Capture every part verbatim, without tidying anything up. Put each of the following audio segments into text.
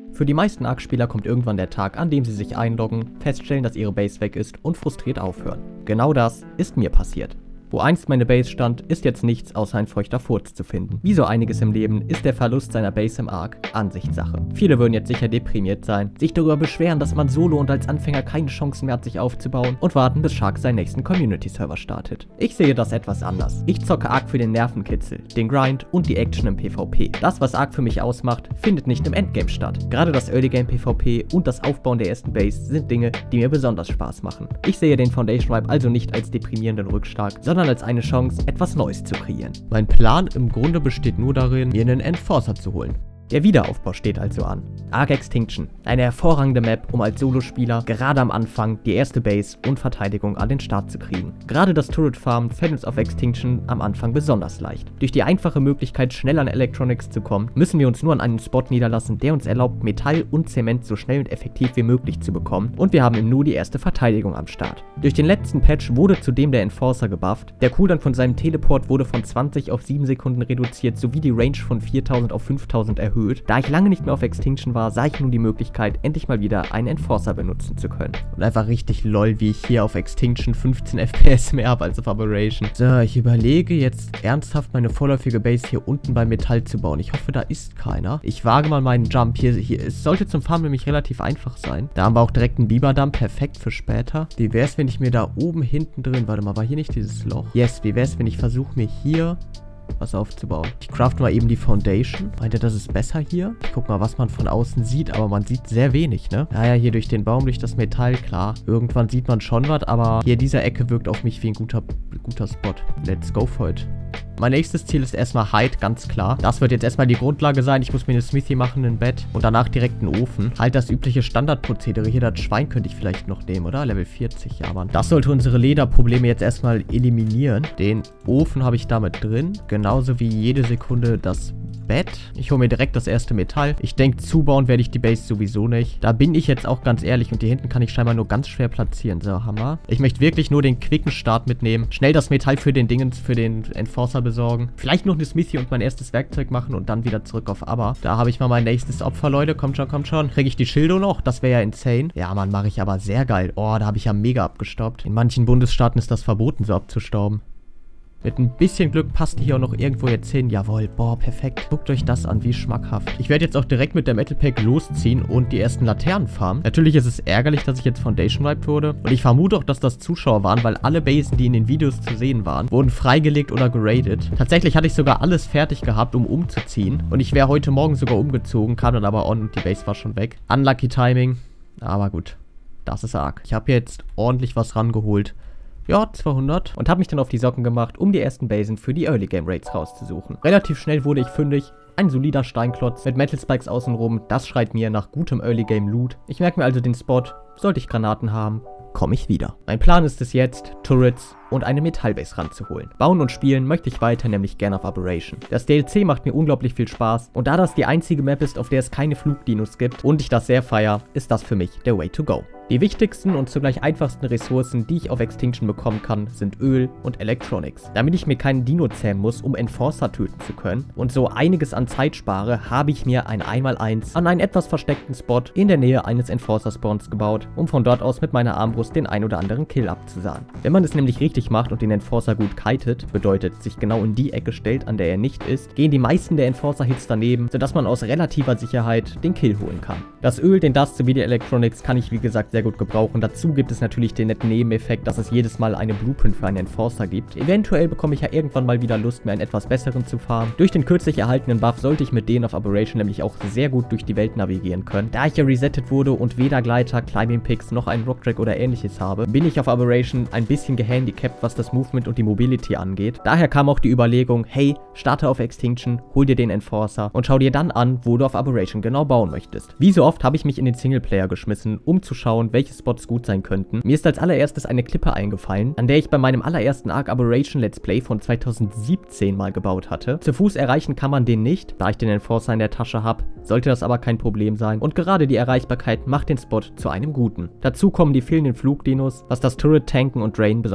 Für die meisten Arc-Spieler kommt irgendwann der Tag, an dem sie sich einloggen, feststellen, dass ihre Base weg ist und frustriert aufhören. Genau das ist mir passiert. Wo einst meine Base stand, ist jetzt nichts außer ein feuchter Furz zu finden. Wie so einiges im Leben ist der Verlust seiner Base im Arc Ansichtssache. Viele würden jetzt sicher deprimiert sein, sich darüber beschweren, dass man solo und als Anfänger keine Chancen mehr hat, sich aufzubauen und warten, bis Shark seinen nächsten Community-Server startet. Ich sehe das etwas anders. Ich zocke Arc für den Nervenkitzel, den Grind und die Action im PvP. Das, was Arc für mich ausmacht, findet nicht im Endgame statt. Gerade das Early-Game PvP und das Aufbauen der ersten Base sind Dinge, die mir besonders Spaß machen. Ich sehe den Foundation-Wipe also nicht als deprimierenden Rückschlag, sondern als eine Chance, etwas Neues zu kreieren. Mein Plan im Grunde besteht nur darin, mir einen Enforcer zu holen. Der Wiederaufbau steht also an. Arc Extinction, eine hervorragende Map, um als Solospieler gerade am Anfang die erste Base und Verteidigung an den Start zu kriegen. Gerade das Turret Farm fällt uns auf Extinction am Anfang besonders leicht. Durch die einfache Möglichkeit, schnell an Electronics zu kommen, müssen wir uns nur an einen Spot niederlassen, der uns erlaubt, Metall und Zement so schnell und effektiv wie möglich zu bekommen, und wir haben im Nu die erste Verteidigung am Start. Durch den letzten Patch wurde zudem der Enforcer gebufft, der Cooldown von seinem Teleport wurde von zwanzig auf sieben Sekunden reduziert, sowie die Range von viertausend auf fünftausend erhöht. Da ich lange nicht mehr auf Extinction war, sah ich nun die Möglichkeit, endlich mal wieder einen Enforcer benutzen zu können. Und einfach richtig lol, wie ich hier auf Extinction fünfzehn F P S mehr habe als auf Aberration. So, ich überlege jetzt ernsthaft meine vorläufige Base hier unten bei Metall zu bauen. Ich hoffe, da ist keiner. Ich wage mal meinen Jump hier. hier es sollte zum Farmen nämlich relativ einfach sein. Da haben wir auch direkt einen Biberdamm, perfekt für später. Wie wäre es, wenn ich mir da oben hinten drin, warte mal, war hier nicht dieses Loch? Yes, wie wäre es, wenn ich versuche, mir hier was aufzubauen. Ich craft mal eben die Foundation. Meint ihr, das ist besser hier? Ich guck mal, was man von außen sieht, aber man sieht sehr wenig, ne? Naja, hier durch den Baum, durch das Metall, klar. Irgendwann sieht man schon was, aber hier diese Ecke wirkt auf mich wie ein guter, guter Spot. Let's go for it. Mein nächstes Ziel ist erstmal Hide, ganz klar. Das wird jetzt erstmal die Grundlage sein. Ich muss mir eine Smithy machen, ein Bett und danach direkt einen Ofen. Halt das übliche Standardprozedere. Hier, das Schwein könnte ich vielleicht noch nehmen, oder? Level vierzig, ja, Mann. Das sollte unsere Lederprobleme jetzt erstmal eliminieren. Den Ofen habe ich damit drin. Genauso wie jede Sekunde das Bett. Ich hole mir direkt das erste Metall. Ich denke, zubauen werde ich die Base sowieso nicht. Da bin ich jetzt auch ganz ehrlich und hier hinten kann ich scheinbar nur ganz schwer platzieren. So, Hammer. Ich möchte wirklich nur den quicken Start mitnehmen. Schnell das Metall für den Dingens, für den Enforcer besorgen. Vielleicht noch eine Smithy und mein erstes Werkzeug machen und dann wieder zurück auf Aber. Da habe ich mal mein nächstes Opfer, Leute. Kommt schon, kommt schon. Kriege ich die Schildo noch? Das wäre ja insane. Ja, Mann, mache ich aber sehr geil. Oh, da habe ich ja mega abgestaubt. In manchen Bundesstaaten ist das verboten, so abzustauben. Mit ein bisschen Glück passt die hier auch noch irgendwo jetzt hin. Jawohl, boah, perfekt. Guckt euch das an, wie schmackhaft. Ich werde jetzt auch direkt mit der Metal Pack losziehen und die ersten Laternen farmen. Natürlich ist es ärgerlich, dass ich jetzt Foundation wiped wurde. Und ich vermute auch, dass das Zuschauer waren, weil alle Basen, die in den Videos zu sehen waren, wurden freigelegt oder geradet. Tatsächlich hatte ich sogar alles fertig gehabt, um umzuziehen. Und ich wäre heute Morgen sogar umgezogen, kam dann aber on und die Base war schon weg. Unlucky Timing. Aber gut, das ist arg. Ich habe jetzt ordentlich was rangeholt. Ja, zweihundert. Und habe mich dann auf die Socken gemacht, um die ersten Basen für die Early Game Raids rauszusuchen. Relativ schnell wurde ich fündig. Ein solider Steinklotz mit Metal Spikes außenrum. Das schreit mir nach gutem Early Game Loot. Ich merke mir also den Spot. Sollte ich Granaten haben, komme ich wieder. Mein Plan ist es jetzt, Turrets und eine Metallbase ranzuholen. Bauen und spielen möchte ich weiter nämlich gerne auf Aberration. Das D L C macht mir unglaublich viel Spaß und da das die einzige Map ist, auf der es keine Flugdinos gibt und ich das sehr feiere, ist das für mich der Way to go. Die wichtigsten und zugleich einfachsten Ressourcen, die ich auf Extinction bekommen kann, sind Öl und Electronics. Damit ich mir keinen Dino zähmen muss, um Enforcer töten zu können und so einiges an Zeit spare, habe ich mir ein eins mal eins an einen etwas versteckten Spot in der Nähe eines Enforcer-Spawns gebaut, um von dort aus mit meiner Armbrust den ein oder anderen Kill abzusahnen. Wenn man es nämlich richtig macht und den Enforcer gut kitet, bedeutet sich genau in die Ecke stellt, an der er nicht ist, gehen die meisten der Enforcer-Hits daneben, sodass man aus relativer Sicherheit den Kill holen kann. Das Öl, den Dust sowie die Electronics kann ich wie gesagt sehr gut gebrauchen. Dazu gibt es natürlich den netten Nebeneffekt, dass es jedes Mal eine Blueprint für einen Enforcer gibt. Eventuell bekomme ich ja irgendwann mal wieder Lust, mir einen etwas besseren zu farmen. Durch den kürzlich erhaltenen Buff sollte ich mit denen auf Aberration nämlich auch sehr gut durch die Welt navigieren können. Da ich ja resettet wurde und weder Gleiter, Climbing Picks noch einen Rocktrack oder ähnliches habe, bin ich auf Aberration ein bisschen gehandicapt, was das Movement und die Mobility angeht. Daher kam auch die Überlegung, hey, starte auf Extinction, hol dir den Enforcer und schau dir dann an, wo du auf Aberration genau bauen möchtest. Wie so oft habe ich mich in den Singleplayer geschmissen, um zu schauen, welche Spots gut sein könnten. Mir ist als allererstes eine Klippe eingefallen, an der ich bei meinem allerersten Arc Aberration Let's Play von zweitausendsiebzehn mal gebaut hatte. Zu Fuß erreichen kann man den nicht, da ich den Enforcer in der Tasche habe, sollte das aber kein Problem sein und gerade die Erreichbarkeit macht den Spot zu einem guten. Dazu kommen die fehlenden Flugdinos, was das Turret tanken und drainen besonders schwer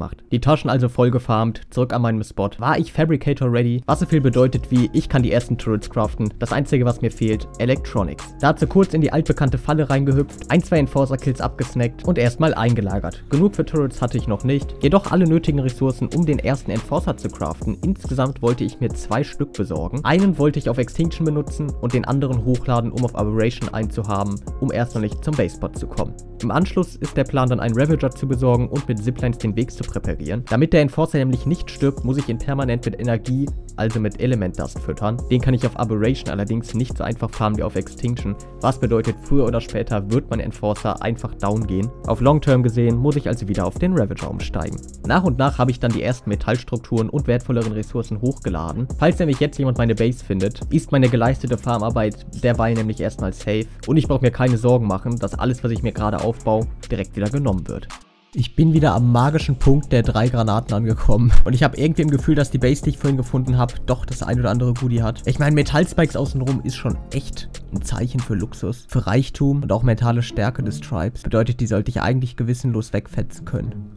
gemacht. Die Taschen also voll gefarmt, zurück an meinem Spot. War ich Fabricator ready? Was so viel bedeutet wie, ich kann die ersten Turrets craften. Das einzige, was mir fehlt, Electronics. Dazu kurz in die altbekannte Falle reingehüpft, ein, zwei Enforcer-Kills abgesnackt und erstmal eingelagert. Genug für Turrets hatte ich noch nicht, jedoch alle nötigen Ressourcen, um den ersten Enforcer zu craften. Insgesamt wollte ich mir zwei Stück besorgen. Einen wollte ich auf Extinction benutzen und den anderen hochladen, um auf Aberration einzuhaben, um erstmal nicht zum Basespot zu kommen. Im Anschluss ist der Plan dann, einen Ravager zu besorgen und mit Ziplines den Weg zu präparieren. Damit der Enforcer nämlich nicht stirbt, muss ich ihn permanent mit Energie, also mit Element Dust füttern. Den kann ich auf Aberration allerdings nicht so einfach farmen wie auf Extinction, was bedeutet, früher oder später wird mein Enforcer einfach down gehen. Auf Long Term gesehen muss ich also wieder auf den Ravager umsteigen. Nach und nach habe ich dann die ersten Metallstrukturen und wertvolleren Ressourcen hochgeladen. Falls nämlich jetzt jemand meine Base findet, ist meine geleistete Farmarbeit derweil nämlich erstmal safe und ich brauche mir keine Sorgen machen, dass alles, was ich mir gerade aufbaue, direkt wieder genommen wird. Ich bin wieder am magischen Punkt der drei Granaten angekommen. Und ich habe irgendwie im Gefühl, dass die Base, die ich vorhin gefunden habe, doch das ein oder andere Goodie hat. Ich meine, Metallspikes außenrum ist schon echt ein Zeichen für Luxus, für Reichtum und auch mentale Stärke des Tribes. Bedeutet, die sollte ich eigentlich gewissenlos wegfetzen können.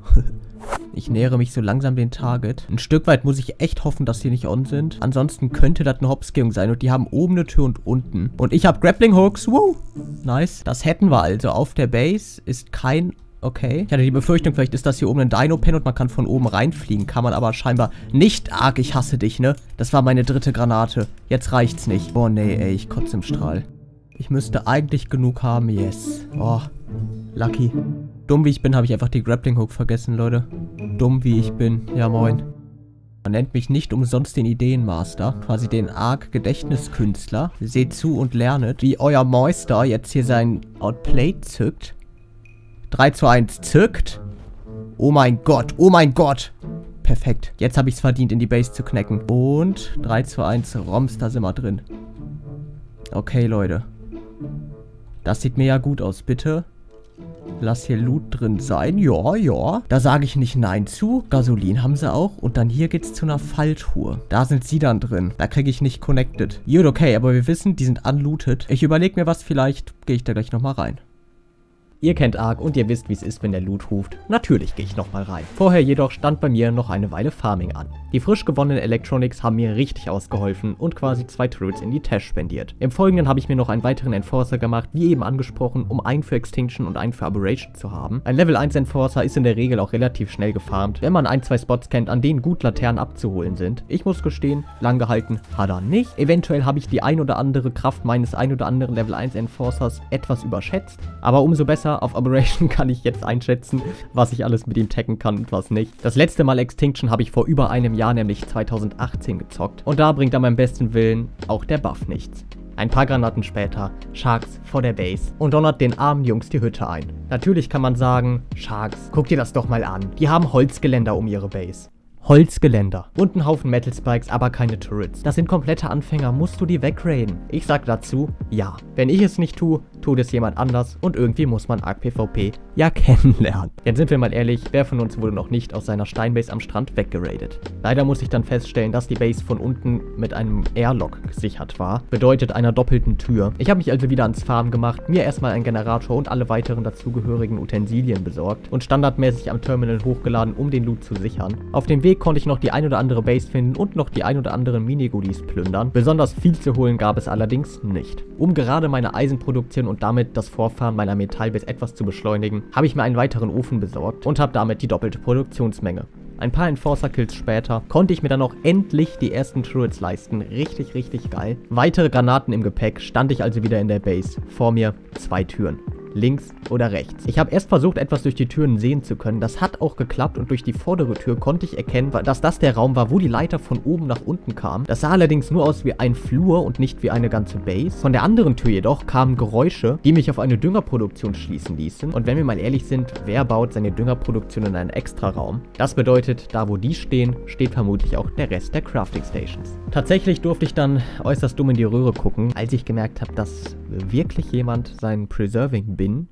Ich nähere mich so langsam den Target. Ein Stück weit muss ich echt hoffen, dass die nicht on sind. Ansonsten könnte das eine Hopsgehung sein. Und die haben oben eine Tür und unten. Und ich habe Grappling Hooks. Woo! Nice. Das hätten wir also. Auf der Base ist kein... Okay. Ich hatte die Befürchtung, vielleicht ist das hier oben ein Dino-Pen und man kann von oben reinfliegen. Kann man aber scheinbar nicht. Arg, ich hasse dich, ne? Das war meine dritte Granate. Jetzt reicht's nicht. Oh, nee, ey. Ich kotze im Strahl. Ich müsste eigentlich genug haben. Yes. Oh. Lucky. Dumm wie ich bin, habe ich einfach die Grappling Hook vergessen, Leute. Dumm wie ich bin. Ja, moin. Man nennt mich nicht umsonst den Ideenmaster, quasi den Arc-Gedächtniskünstler. Seht zu und lernet, wie euer Meister jetzt hier sein Outplay zückt. drei zu eins zückt. Oh mein Gott, oh mein Gott. Perfekt. Jetzt habe ich es verdient, in die Base zu knacken. Und drei zu eins Roms, da sind wir drin. Okay, Leute. Das sieht mir ja gut aus, bitte. Lass hier Loot drin sein. Ja, ja. Da sage ich nicht nein zu. Gasolin haben sie auch. Und dann hier geht's zu einer Falltruhe. Da sind sie dann drin. Da kriege ich nicht connected. Gut, okay, aber wir wissen, die sind unlooted. Ich überlege mir was, vielleicht gehe ich da gleich nochmal rein. Ihr kennt Ark und ihr wisst, wie es ist, wenn der Loot ruft. Natürlich gehe ich nochmal rein. Vorher jedoch stand bei mir noch eine Weile Farming an. Die frisch gewonnenen Electronics haben mir richtig ausgeholfen und quasi zwei Turrets in die Tasche spendiert. Im Folgenden habe ich mir noch einen weiteren Enforcer gemacht, wie eben angesprochen, um einen für Extinction und einen für Aberration zu haben. Ein Level eins Enforcer ist in der Regel auch relativ schnell gefarmt, wenn man ein, zwei Spots kennt, an denen gut Laternen abzuholen sind. Ich muss gestehen, lang gehalten hat er nicht. Eventuell habe ich die ein oder andere Kraft meines ein oder anderen Level eins Enforcers etwas überschätzt, aber umso besser. Auf Aberration kann ich jetzt einschätzen, was ich alles mit ihm taggen kann und was nicht. Das letzte Mal Extinction habe ich vor über einem Jahr, nämlich zweitausendachtzehn, gezockt. Und da bringt an meinem besten Willen auch der Buff nichts. Ein paar Granaten später, Sharks vor der Base und donnert den armen Jungs die Hütte ein. Natürlich kann man sagen, Sharks, guck dir das doch mal an. Die haben Holzgeländer um ihre Base. Holzgeländer. Und einen Haufen Metal Spikes, aber keine Turrets. Das sind komplette Anfänger, musst du die wegraiden? Ich sag dazu, ja. Wenn ich es nicht tue, tut es jemand anders und irgendwie muss man Ark PvP ja kennenlernen. Jetzt sind wir mal ehrlich, wer von uns wurde noch nicht aus seiner Steinbase am Strand weggeradet? Leider muss ich dann feststellen, dass die Base von unten mit einem Airlock gesichert war. Bedeutet einer doppelten Tür. Ich habe mich also wieder ans Farmen gemacht, mir erstmal einen Generator und alle weiteren dazugehörigen Utensilien besorgt und standardmäßig am Terminal hochgeladen, um den Loot zu sichern. Auf dem Weg konnte ich noch die ein oder andere Base finden und noch die ein oder anderen Mini-Goodies plündern. Besonders viel zu holen gab es allerdings nicht. Um gerade meine Eisenproduktion und damit das Vorfahren meiner Metallbase etwas zu beschleunigen, habe ich mir einen weiteren Ofen besorgt und habe damit die doppelte Produktionsmenge. Ein paar Enforcer-Kills später konnte ich mir dann auch endlich die ersten Turrets leisten. Richtig, richtig geil. Weitere Granaten im Gepäck, stand ich also wieder in der Base. Vor mir zwei Türen. Links oder rechts. Ich habe erst versucht, etwas durch die Türen sehen zu können. Das hat auch geklappt und durch die vordere Tür konnte ich erkennen, dass das der Raum war, wo die Leiter von oben nach unten kam. Das sah allerdings nur aus wie ein Flur und nicht wie eine ganze Base. Von der anderen Tür jedoch kamen Geräusche, die mich auf eine Düngerproduktion schließen ließen. Und wenn wir mal ehrlich sind, wer baut seine Düngerproduktion in einen Extra-Raum? Das bedeutet, da wo die stehen, steht vermutlich auch der Rest der Crafting Stations. Tatsächlich durfte ich dann äußerst dumm in die Röhre gucken, als ich gemerkt habe, dass wirklich jemand seinen Preserving Bin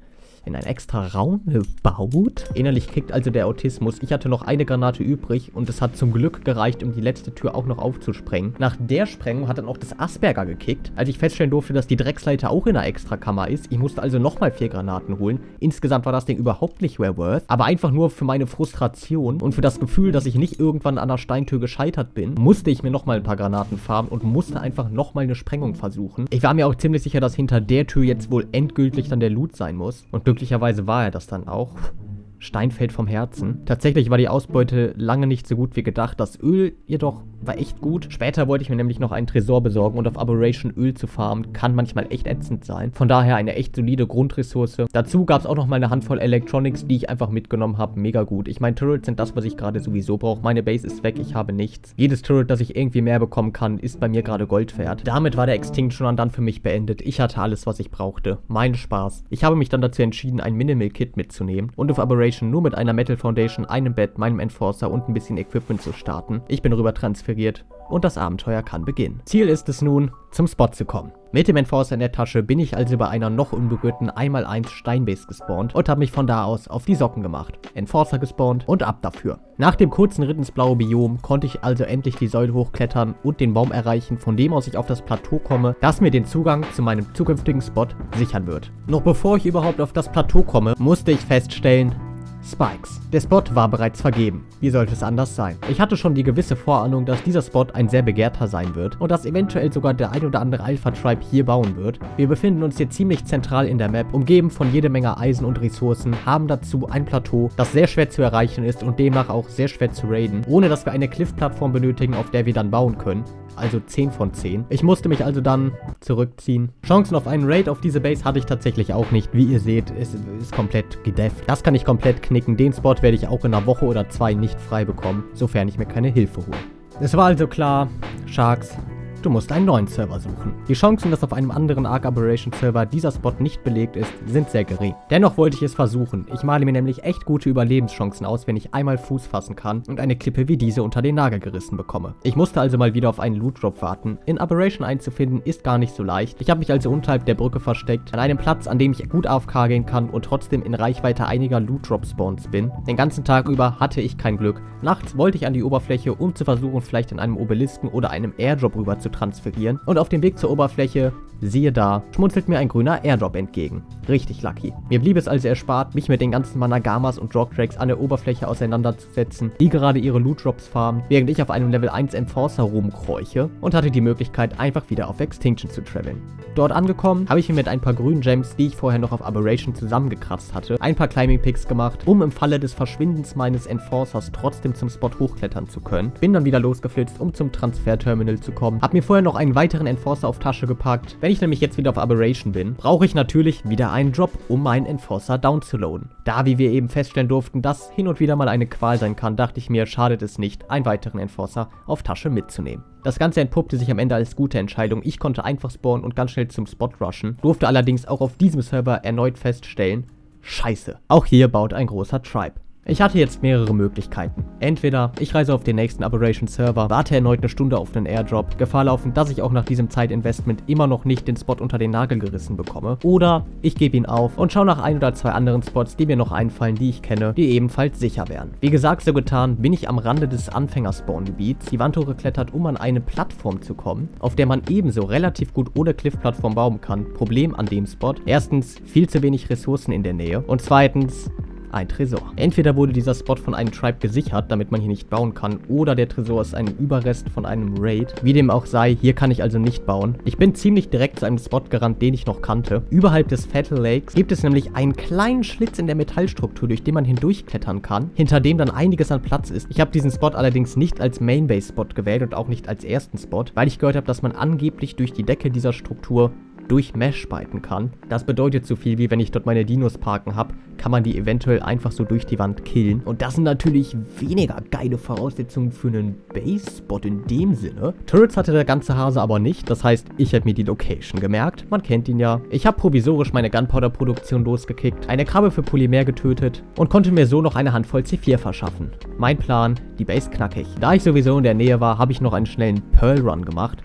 in einen extra Raum gebaut. Innerlich kickt also der Autismus. Ich hatte noch eine Granate übrig und es hat zum Glück gereicht, um die letzte Tür auch noch aufzusprengen. Nach der Sprengung hat dann auch das Asperger gekickt, als ich feststellen durfte, dass die Drecksleiter auch in einer Extrakammer ist. Ich musste also nochmal vier Granaten holen. Insgesamt war das Ding überhaupt nicht well worth, aber einfach nur für meine Frustration und für das Gefühl, dass ich nicht irgendwann an einer Steintür gescheitert bin, musste ich mir nochmal ein paar Granaten farmen und musste einfach nochmal eine Sprengung versuchen. Ich war mir auch ziemlich sicher, dass hinter der Tür jetzt wohl endgültig dann der Loot sein muss. Und glücklicherweise war er das dann auch. Stein fällt vom Herzen. Tatsächlich war die Ausbeute lange nicht so gut wie gedacht. Das Öl jedoch war echt gut. Später wollte ich mir nämlich noch einen Tresor besorgen und auf Aberration Öl zu farmen kann manchmal echt ätzend sein. Von daher eine echt solide Grundressource. Dazu gab es auch noch mal eine Handvoll Electronics, die ich einfach mitgenommen habe. Mega gut. Ich meine, Turrets sind das, was ich gerade sowieso brauche. Meine Base ist weg, ich habe nichts. Jedes Turret, das ich irgendwie mehr bekommen kann, ist bei mir gerade Gold wert. Damit war der Extinction Run dann für mich beendet. Ich hatte alles, was ich brauchte. Mein Spaß. Ich habe mich dann dazu entschieden, ein Minimal Kit mitzunehmen und auf Aberration nur mit einer Metal Foundation, einem Bett, meinem Enforcer und ein bisschen Equipment zu starten. Ich bin rüber transferiert und das Abenteuer kann beginnen. Ziel ist es nun, zum Spot zu kommen. Mit dem Enforcer in der Tasche bin ich also bei einer noch unberührten eins mal eins Steinbase gespawnt und habe mich von da aus auf die Socken gemacht. Enforcer gespawnt und ab dafür. Nach dem kurzen Ritt ins blaue Biom konnte ich also endlich die Säule hochklettern und den Baum erreichen, von dem aus ich auf das Plateau komme, das mir den Zugang zu meinem zukünftigen Spot sichern wird. Noch bevor ich überhaupt auf das Plateau komme, musste ich feststellen, Spikes. Der Spot war bereits vergeben. Wie sollte es anders sein? Ich hatte schon die gewisse Vorahnung, dass dieser Spot ein sehr begehrter sein wird und dass eventuell sogar der ein oder andere Alpha-Tribe hier bauen wird. Wir befinden uns hier ziemlich zentral in der Map, umgeben von jede Menge Eisen und Ressourcen, haben dazu ein Plateau, das sehr schwer zu erreichen ist und demnach auch sehr schwer zu raiden, ohne dass wir eine Cliff-Plattform benötigen, auf der wir dann bauen können. Also zehn von zehn. Ich musste mich also dann zurückziehen. Chancen auf einen Raid auf diese Base hatte ich tatsächlich auch nicht. Wie ihr seht, es ist komplett gedefft. Das kann ich komplett knicken. Den Spot werde ich auch in einer Woche oder zwei nicht frei bekommen, sofern ich mir keine Hilfe hole. Es war also klar, Sharks, du musst einen neuen Server suchen. Die Chancen, dass auf einem anderen Ark Aberration Server dieser Spot nicht belegt ist, sind sehr gering. Dennoch wollte ich es versuchen. Ich male mir nämlich echt gute Überlebenschancen aus, wenn ich einmal Fuß fassen kann und eine Klippe wie diese unter den Nagel gerissen bekomme. Ich musste also mal wieder auf einen Loot Drop warten. In Aberration einzufinden ist gar nicht so leicht. Ich habe mich also unterhalb der Brücke versteckt, an einem Platz, an dem ich gut A F K gehen kann und trotzdem in Reichweite einiger Loot Drop Spawns bin. Den ganzen Tag über hatte ich kein Glück. Nachts wollte ich an die Oberfläche, um zu versuchen, vielleicht in einem Obelisken oder einem Airdrop rüber zu transferieren. Und auf dem Weg zur Oberfläche, siehe da, schmunzelt mir ein grüner Airdrop entgegen. Richtig lucky. Mir blieb es also erspart, mich mit den ganzen Managamas und Drogtracks an der Oberfläche auseinanderzusetzen, die gerade ihre Loot Drops farmen, während ich auf einem Level eins Enforcer rumkräuche und hatte die Möglichkeit, einfach wieder auf Extinction zu traveln. Dort angekommen, habe ich mir mit ein paar grünen Gems, die ich vorher noch auf Aberration zusammengekratzt hatte, ein paar Climbing Picks gemacht, um im Falle des Verschwindens meines Enforcers trotzdem zum Spot hochklettern zu können. Bin dann wieder losgeflitzt, um zum Transferterminal zu kommen, hab mir vorher noch einen weiteren Enforcer auf Tasche gepackt. Wenn ich nämlich jetzt wieder auf Aberration bin, brauche ich natürlich wieder einen Drop, um meinen Enforcer downzuladen. Da, wie wir eben feststellen durften, das hin und wieder mal eine Qual sein kann, dachte ich mir, schadet es nicht, einen weiteren Enforcer auf Tasche mitzunehmen. Das Ganze entpuppte sich am Ende als gute Entscheidung. Ich konnte einfach spawnen und ganz schnell zum Spot rushen, durfte allerdings auch auf diesem Server erneut feststellen, scheiße, auch hier baut ein großer Tribe. Ich hatte jetzt mehrere Möglichkeiten. Entweder ich reise auf den nächsten Aberration Server, warte erneut eine Stunde auf einen Airdrop, Gefahr laufen, dass ich auch nach diesem Zeitinvestment immer noch nicht den Spot unter den Nagel gerissen bekomme. Oder ich gebe ihn auf und schaue nach ein oder zwei anderen Spots, die mir noch einfallen, die ich kenne, die ebenfalls sicher wären. Wie gesagt, so getan, bin ich am Rande des Anfänger-Spawn-Gebiets, die Wand hochgeklettert, um an eine Plattform zu kommen, auf der man ebenso relativ gut ohne Cliff-Plattform bauen kann. Problem an dem Spot: erstens, viel zu wenig Ressourcen in der Nähe und zweitens, ein Tresor. Entweder wurde dieser Spot von einem Tribe gesichert, damit man hier nicht bauen kann, oder der Tresor ist ein Überrest von einem Raid. Wie dem auch sei, hier kann ich also nicht bauen. Ich bin ziemlich direkt zu einem Spot gerannt, den ich noch kannte. Überhalb des Fatal Lakes gibt es nämlich einen kleinen Schlitz in der Metallstruktur, durch den man hindurchklettern kann, hinter dem dann einiges an Platz ist. Ich habe diesen Spot allerdings nicht als Main-Base-Spot gewählt und auch nicht als ersten Spot, weil ich gehört habe, dass man angeblich durch die Decke dieser Struktur durch Mesh spalten kann. Das bedeutet so viel wie, wenn ich dort meine Dinos parken habe, kann man die eventuell einfach so durch die Wand killen. Und das sind natürlich weniger geile Voraussetzungen für einen Base-Spot in dem Sinne. Turrets hatte der ganze Hase aber nicht, das heißt, ich habe mir die Location gemerkt. Man kennt ihn ja. Ich habe provisorisch meine Gunpowder-Produktion losgekickt, eine Krabbe für Polymer getötet und konnte mir so noch eine Handvoll C vier verschaffen. Mein Plan, die Base knackig. Da ich sowieso in der Nähe war, habe ich noch einen schnellen Pearl Run gemacht.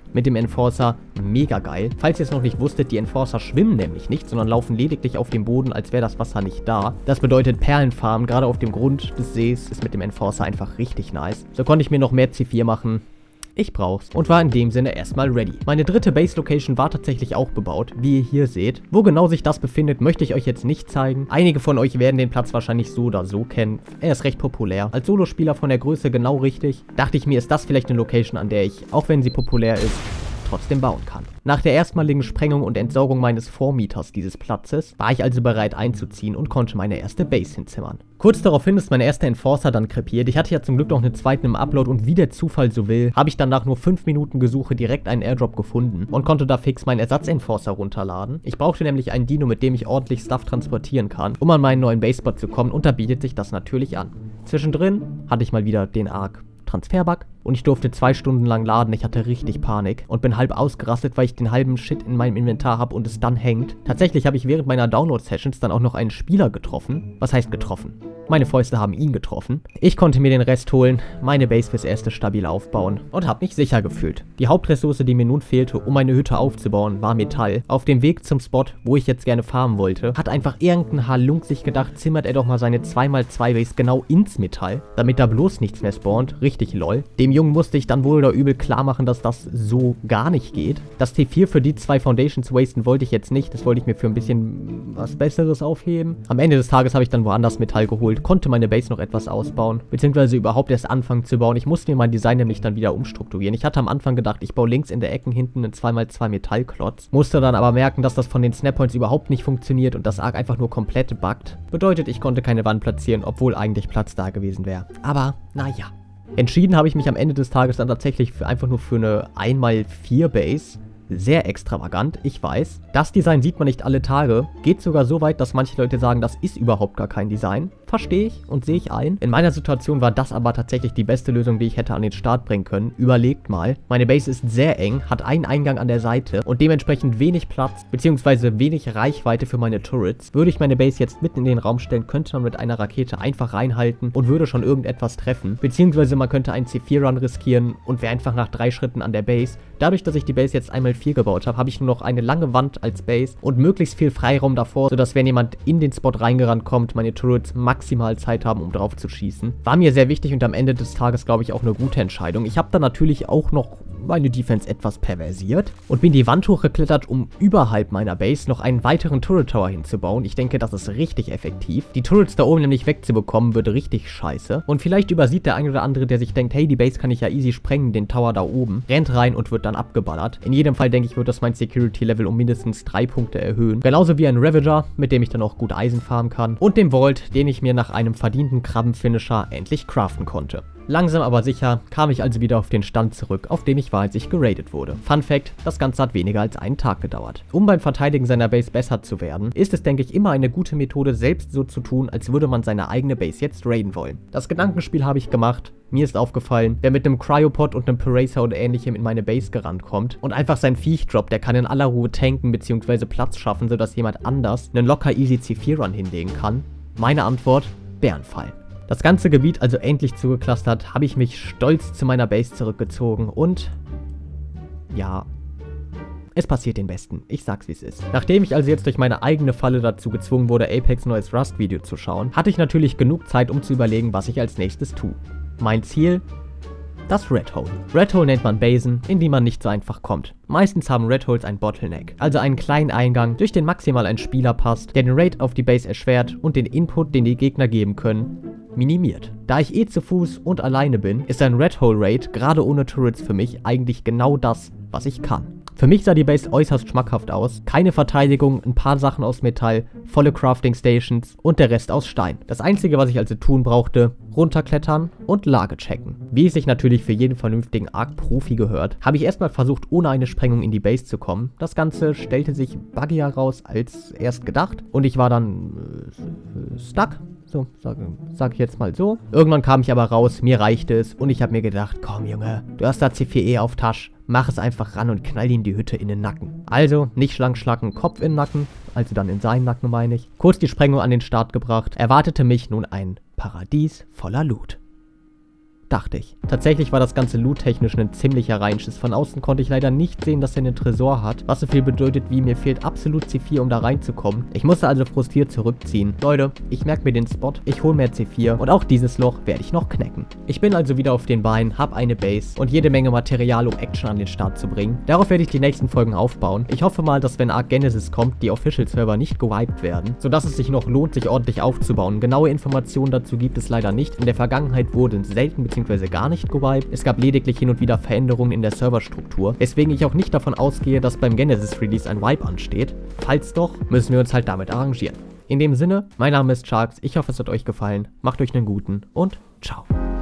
mit dem Enforcer mega geil. Falls ihr es noch nicht wusstet, die Enforcer schwimmen nämlich nicht, sondern laufen lediglich auf dem Boden, als wäre das Wasser nicht da. Das bedeutet Perlenfarmen, gerade auf dem Grund des Sees, ist mit dem Enforcer einfach richtig nice. So konnte ich mir noch mehr C vier machen. Ich brauch's und war in dem Sinne erstmal ready. Meine dritte Base-Location war tatsächlich auch bebaut, wie ihr hier seht. Wo genau sich das befindet, möchte ich euch jetzt nicht zeigen. Einige von euch werden den Platz wahrscheinlich so oder so kennen. Er ist recht populär. Als Solospieler von der Größe genau richtig. Dachte ich mir, ist das vielleicht eine Location, an der ich, auch wenn sie populär ist, trotzdem bauen kann. Nach der erstmaligen Sprengung und Entsorgung meines Vormieters dieses Platzes war ich also bereit einzuziehen und konnte meine erste Base hinzimmern. Kurz daraufhin ist mein erster Enforcer dann krepiert. Ich hatte ja zum Glück noch einen zweiten im Upload und wie der Zufall so will, habe ich dann nach nur fünf Minuten Gesuche direkt einen Airdrop gefunden und konnte da fix meinen Ersatz-Enforcer runterladen. Ich brauchte nämlich einen Dino, mit dem ich ordentlich Stuff transportieren kann, um an meinen neuen Base-Spot zu kommen, und da bietet sich das natürlich an. Zwischendrin hatte ich mal wieder den Arc Transferbug und ich durfte zwei Stunden lang laden. Ich hatte richtig Panik und bin halb ausgerastet, weil ich den halben Shit in meinem Inventar habe und es dann hängt. Tatsächlich habe ich während meiner Download-Sessions dann auch noch einen Spieler getroffen. Was heißt getroffen? Meine Fäuste haben ihn getroffen. Ich konnte mir den Rest holen, meine Base fürs erste stabil aufbauen und habe mich sicher gefühlt. Die Hauptressource, die mir nun fehlte, um meine Hütte aufzubauen, war Metall. Auf dem Weg zum Spot, wo ich jetzt gerne farmen wollte, hat einfach irgendein Halunk sich gedacht, zimmert er doch mal seine zwei mal zwei Base genau ins Metall, damit da bloß nichts mehr spawnt. Richtig lol. Dem Jungen musste ich dann wohl oder übel klar machen, dass das so gar nicht geht. Das T vier für die zwei Foundations wasten wollte ich jetzt nicht. Das wollte ich mir für ein bisschen was Besseres aufheben. Am Ende des Tages habe ich dann woanders Metall geholt, konnte meine Base noch etwas ausbauen, beziehungsweise überhaupt erst anfangen zu bauen. Ich musste mir mein Design nämlich dann wieder umstrukturieren. Ich hatte am Anfang gedacht, ich baue links in der Ecke hinten einen zwei mal zwei Metallklotz, musste dann aber merken, dass das von den Snappoints überhaupt nicht funktioniert und das Arc einfach nur komplett buggt. Bedeutet, ich konnte keine Wand platzieren, obwohl eigentlich Platz da gewesen wäre. Aber, naja. Entschieden habe ich mich am Ende des Tages dann tatsächlich für einfach nur für eine eins mal vier Base. Sehr extravagant, ich weiß. Das Design sieht man nicht alle Tage. Geht sogar so weit, dass manche Leute sagen, das ist überhaupt gar kein Design. Verstehe ich und sehe ich ein. In meiner Situation war das aber tatsächlich die beste Lösung, die ich hätte an den Start bringen können. Überlegt mal. Meine Base ist sehr eng, hat einen Eingang an der Seite und dementsprechend wenig Platz, beziehungsweise wenig Reichweite für meine Turrets. Würde ich meine Base jetzt mitten in den Raum stellen, könnte man mit einer Rakete einfach reinhalten und würde schon irgendetwas treffen. Beziehungsweise man könnte einen C vier Run riskieren und wäre einfach nach drei Schritten an der Base. Dadurch, dass ich die Base jetzt einmal vier gebaut habe, habe ich nur noch eine lange Wand als Base und möglichst viel Freiraum davor, sodass wenn jemand in den Spot reingerannt kommt, meine Turrets maximal Zeit haben, um drauf zu schießen. War mir sehr wichtig und am Ende des Tages, glaube ich, auch eine gute Entscheidung. Ich habe dann natürlich auch noch meine Defense etwas perversiert und bin die Wand hochgeklettert, um überhalb meiner Base noch einen weiteren Turret Tower hinzubauen. Ich denke, das ist richtig effektiv. Die Turrets da oben nämlich wegzubekommen, würde richtig scheiße. Und vielleicht übersieht der ein oder andere, der sich denkt, hey, die Base kann ich ja easy sprengen, den Tower da oben, rennt rein und wird dann abgeballert. In jedem Fall, denke ich, wird das mein Security-Level um mindestens drei Punkte erhöhen. Genauso wie ein Ravager, mit dem ich dann auch gut Eisen farmen kann. Und dem Vault, den ich mir nach einem verdienten Krabbenfinisher endlich craften konnte. Langsam aber sicher kam ich also wieder auf den Stand zurück, auf dem ich war, als ich geradet wurde. Fun Fact, das Ganze hat weniger als einen Tag gedauert. Um beim Verteidigen seiner Base besser zu werden, ist es, denke ich, immer eine gute Methode, selbst so zu tun, als würde man seine eigene Base jetzt raiden wollen. Das Gedankenspiel habe ich gemacht. Mir ist aufgefallen, wer mit einem Cryopod und einem Paracer oder ähnlichem in meine Base gerannt kommt und einfach sein Viech droppt, der kann in aller Ruhe tanken bzw. Platz schaffen, sodass jemand anders einen locker easy C vier Run hinlegen kann. Meine Antwort, Bärenfall. Das ganze Gebiet also endlich zugeclustert, habe ich mich stolz zu meiner Base zurückgezogen und ja, es passiert den Besten. Ich sag's wie es ist. Nachdem ich also jetzt durch meine eigene Falle dazu gezwungen wurde, Apex neues Rust-Video zu schauen, hatte ich natürlich genug Zeit, um zu überlegen, was ich als nächstes tue. Mein Ziel? Das Red Hole. Red Hole nennt man Basen, in die man nicht so einfach kommt. Meistens haben Red Holes ein Bottleneck, also einen kleinen Eingang, durch den maximal ein Spieler passt, der den Raid auf die Base erschwert und den Input, den die Gegner geben können, minimiert. Da ich eh zu Fuß und alleine bin, ist ein Red Hole Raid, gerade ohne Turrets für mich, eigentlich genau das, was ich kann. Für mich sah die Base äußerst schmackhaft aus. Keine Verteidigung, ein paar Sachen aus Metall, volle Crafting Stations und der Rest aus Stein. Das einzige, was ich also tun brauchte, runterklettern und Lage checken. Wie es sich natürlich für jeden vernünftigen Arc-Profi gehört, habe ich erstmal versucht, ohne eine Sprengung in die Base zu kommen. Das Ganze stellte sich buggier raus als erst gedacht und ich war dann äh, stuck. So, sag, sag ich jetzt mal so. Irgendwann kam ich aber raus, mir reichte es und ich habe mir gedacht, komm Junge, du hast da C vier E auf Tasch, mach es einfach ran und knall ihm die Hütte in den Nacken. Also, nicht Schlangenschlacken, Kopf in den Nacken, also dann in seinen Nacken meine ich. Kurz die Sprengung an den Start gebracht, erwartete mich nun ein Paradies voller Loot. Dachte ich. Tatsächlich war das ganze Loot-technisch ein ziemlicher Reinschiss. Von außen konnte ich leider nicht sehen, dass er einen Tresor hat, was so viel bedeutet wie, mir fehlt absolut C vier, um da reinzukommen. Ich musste also frustriert zurückziehen. Leute, ich merke mir den Spot, ich hole mehr C vier und auch dieses Loch werde ich noch knacken. Ich bin also wieder auf den Beinen, habe eine Base und jede Menge Material, um Action an den Start zu bringen. Darauf werde ich die nächsten Folgen aufbauen. Ich hoffe mal, dass wenn Ark Genesis kommt, die Official-Server nicht gewiped werden, sodass es sich noch lohnt, sich ordentlich aufzubauen. Genaue Informationen dazu gibt es leider nicht. In der Vergangenheit wurden selten bzw. gar nicht gewiped. Es gab lediglich hin und wieder Veränderungen in der Serverstruktur, weswegen ich auch nicht davon ausgehe, dass beim Genesis Release ein Wipe ansteht. Falls doch, müssen wir uns halt damit arrangieren. In dem Sinne, mein Name ist Sharks, ich hoffe es hat euch gefallen, macht euch einen guten und ciao.